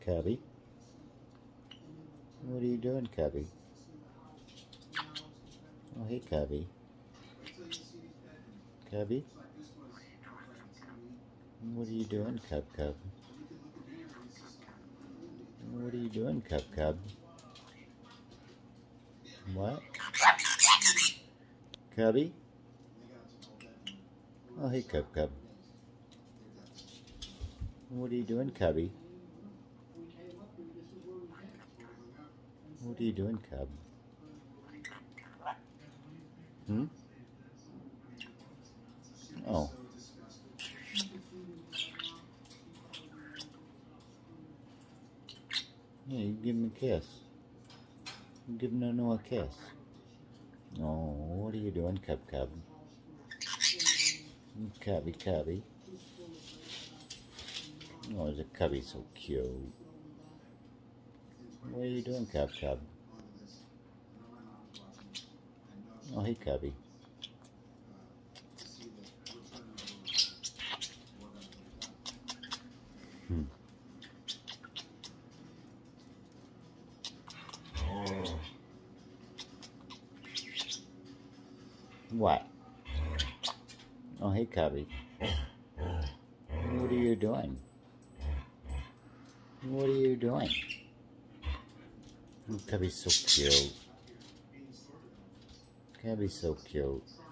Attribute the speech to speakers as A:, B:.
A: Cubby? What are you doing, Cubby? Oh, hey, Cubby. Cubby? What are you doing, Cub? What are you doing, Cub? What? Cubby? Oh, hey, Cub. What are you doing, Cubby? What are you doing, Cub? Hmm? Oh. Yeah, you give him a kiss. You give Nono a kiss. Oh, what are you doing, Cub? Cubby. Oh, is a Cubby so cute? What are you doing, Cub? Oh, hey, Cubby. What? Oh, hey, Cubby. What are you doing? What are you doing? Oh, Cubby's so cute. Cubby's so cute.